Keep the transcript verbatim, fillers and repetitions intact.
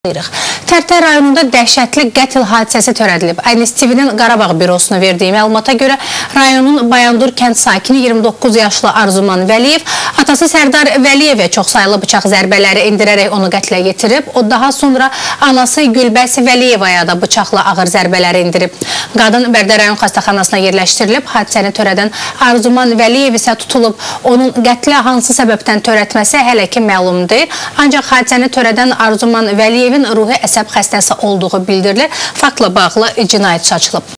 Tərtər rayonunda dəhşətli qətl hadisəsi törədilib. Aynes T V-nin Qarabağ bürosuna verdiyi məlumata görə rayonun Bayandur kənd sakini iyirmi doqquz yaşlı Arzuman Vəliyev atası Sərdar Vəliyevə çoxsaylı bıçaq zərbələri indirərək onu qətlə yetirib. O daha sonra anası Gülbəs Vəliyevaya da bıçaqla ağır zərbələri indirib. Qadın Bərdə rayon xəstəxanasına yerləşdirilib. Hadisəni törədən Arzuman Vəliyev isə tutulub. Onun qətlə hansı səbəbdən törətməsi hələ ki məlum deyil. Ancaq hadisəni törədən Arzuman Vəliyev ruhi əsəb xəstəsi olduğu bildirilir. Faktla bağlı cinayət açılıb.